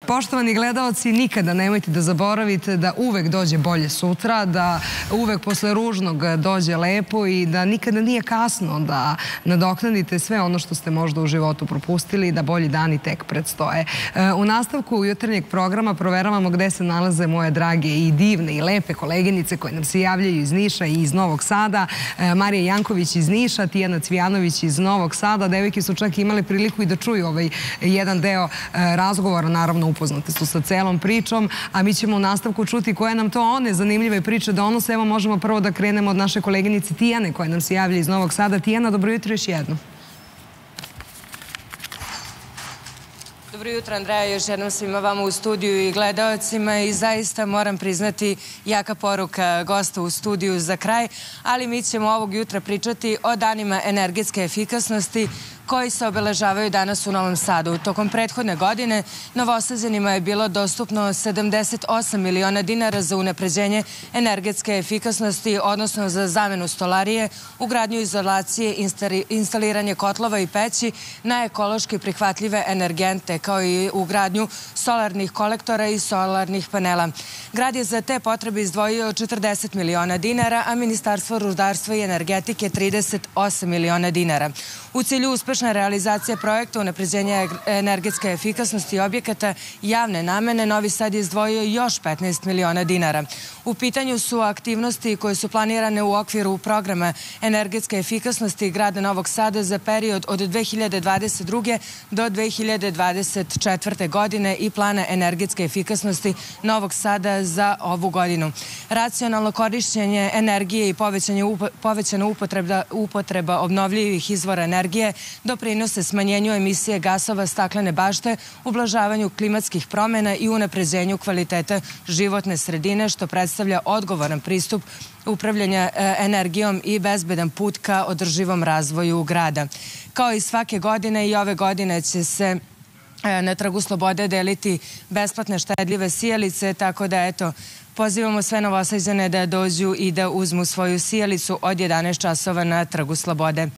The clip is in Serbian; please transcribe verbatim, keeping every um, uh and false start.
Poštovani gledaoci, nikada nemojte da zaboravite da uvek dođe bolje sutra, da uvek posle ružnog dođe lepo i da nikada nije kasno da nadoknadite sve ono što ste možda u životu propustili i da bolji dani tek predstoje. U nastavku jutarnjeg programa proveravamo gde se nalaze moje drage i divne i lepe koleginice koje nam se javljaju iz Niša i iz Novog Sada. Marija Janković iz Niša, Tijana Cvijanović iz Novog Sada. Devojke su čak imale priliku i da čuju ovaj jedan deo razgovora, naravno upoznate su sa celom pričom, a mi ćemo u nastavku čuti koje nam to one zanimljive priče donose. Evo, možemo prvo da krenemo od naše koleginice Tijane koja nam se javlja iz Novog Sada. Tijana, dobro jutro još jedno. Dobro jutro, Andreja, još jednom svima vama u studiju i gledaocima i zaista moram priznati jaka poruka gosta u studiju za kraj, ali mi ćemo ovog jutra pričati o danima energetske efikasnosti koji se obeležavaju danas u Novom Sadu. Tokom prethodne godine Novosađanima je bilo dostupno sedamdeset osam miliona dinara za unapređenje energetske efikasnosti, odnosno za zamenu stolarije, ugradnju izolacije, instaliranje kotlova i peći na ekološki prihvatljive energente, kao i ugradnju solarnih kolektora i solarnih panela. Grad je za te potrebe izdvojio četrdeset miliona dinara, a Ministarstvo rudarstva i energetike trideset osam miliona dinara. U cilju uspešne realizacije projekta unapređenja energetske efikasnosti objekata javne namene, Novi Sad je izdvojio još petnaest miliona dinara. U pitanju su aktivnosti koje su planirane u okviru programa energetske efikasnosti grada Novog Sada za period od dve hiljade dvadeset druge do dve hiljade dvadeset četvrte. godine i plana energetske efikasnosti Novog Sada za ovu godinu. Racionalno korišćenje energije i povećana upotreba, upotreba obnovljivih izvora energije doprinose smanjenju emisije gasova staklene bašte, ublažavanju klimatskih promjena i unapređenju kvaliteta životne sredine, što predstavlja odgovoran pristup upravljanja energijom i bezbedan put ka održivom razvoju grada. Kao i svake godine, i ove godine će se na Trgu Slobode deliti besplatne štedljive sijalice, tako da eto, pozivamo sve Novosađane da dođu i da uzmu svoju sijalicu od jedanaest časova na Trgu Slobode.